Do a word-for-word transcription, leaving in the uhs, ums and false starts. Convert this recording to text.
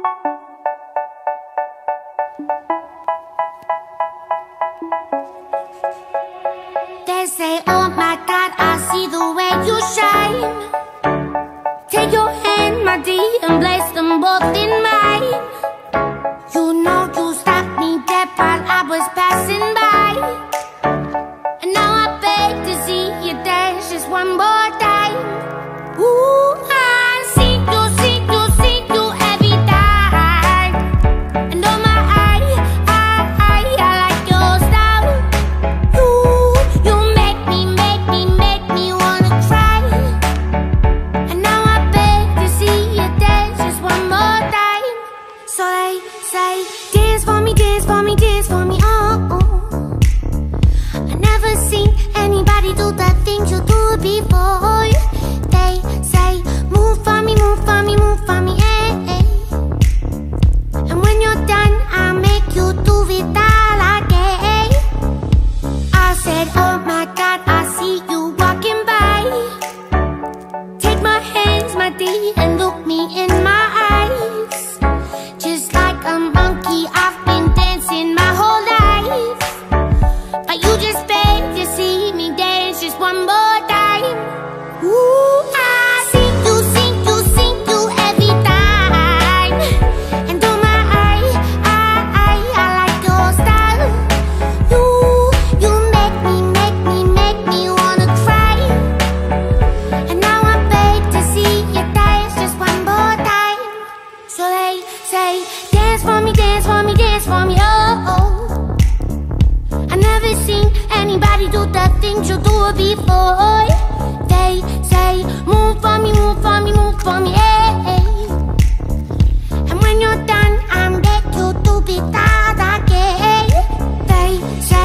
They say, oh my God, I see the way you shine. Take your hand, my dear, and place them both in mine. You know you stopped me dead while I was passing by. And now I beg to see you dance just one more time. Ooh, I see you, see you, see you every time. And oh my, I, I, I, I like your style. You, you make me, make me, make me wanna cry. And now I beg to see you dance just one more time. So they say, dance for me, dance for me, dance for me, oh, oh. I never seen anybody do the things you do before. They say, move for me, move for me, move for me, eh, eh. And when you're done, I'll make you do it all again. I said, oh my God, I see you walking by. Take my hands, my dear, and look me in my eyes. Just like a monkey, I've been dancing my whole life. But you just beg to see me dance just one more time. Ooh, I see you, see you, see you every time. And oh my, I, I, I, I like your style. You, you make me, make me, make me wanna cry. And now I beg to see you dance just one more time. So they say, dance for me, dance for me, dance for me, oh, oh. I never seen anybody do the things you do before. They say, move for me, move for me, move for me, eh, eh. And when you're done, I'll make you do it all again. They say,